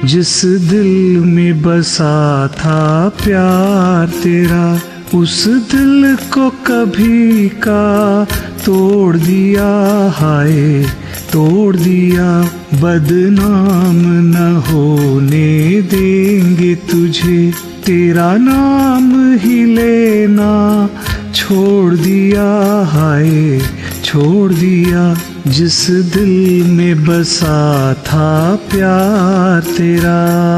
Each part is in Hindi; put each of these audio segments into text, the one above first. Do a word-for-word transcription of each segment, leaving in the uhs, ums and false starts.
जिस दिल में बसा था प्यार तेरा, उस दिल को कभी का तोड़ दिया, हाय तोड़ दिया। बदनाम न होने देंगे तुझे, तेरा नाम ही लेना छोड़ दिया, हाय छोड़ दिया। जिस दिल में बसा था प्यार तेरा।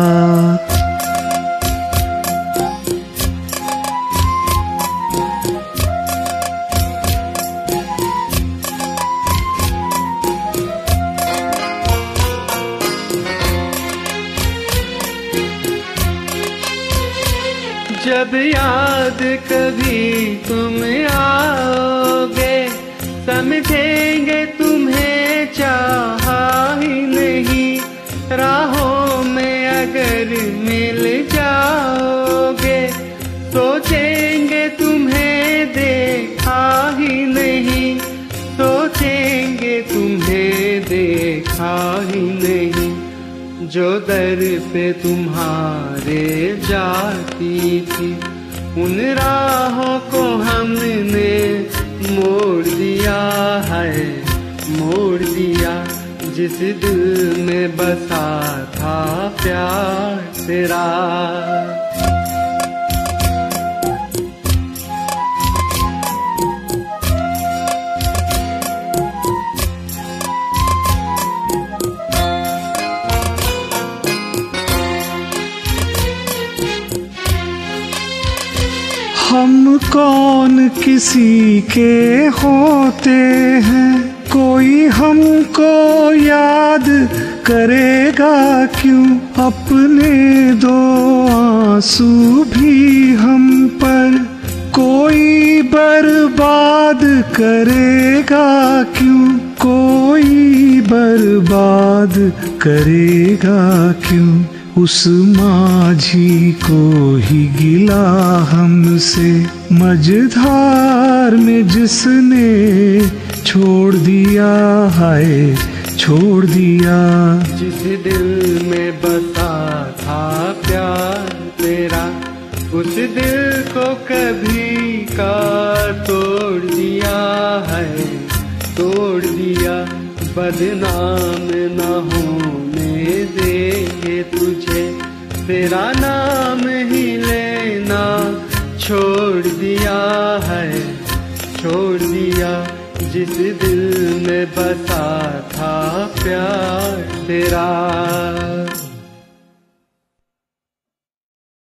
जब याद कभी तुम आओगे, समझेंगे तुम्हें चाहा ही नहीं। राहों में अगर मिल जाओगे, सोचेंगे तुम्हें देखा ही नहीं, सोचेंगे तुम्हें देखा ही नहीं। जो दर पे तुम्हारे जाती थी, उन राहों को हमने मोड़ दिया है, मोड़ दिया। जिस दिल में बसा था प्यार तेरा। हम कौन किसी के होते हैं, कोई हमको याद करेगा क्यों। अपने दो आंसू भी हम पर कोई बर्बाद करेगा क्यों, कोई बर्बाद करेगा क्यों। उस माझी को ही गिला हमसे, मझधार में जिसने छोड़ दिया, हाय छोड़ दिया। जिस दिल में बसा था प्यार तेरा, उस दिल को कभी का तोड़ दिया है, तोड़ दिया। बदनाम न होने देंगे तुझे, तेरा नाम ही लेना छोड़ दिया है, छोड़ दिया। जिस दिल में बसा था प्यार तेरा।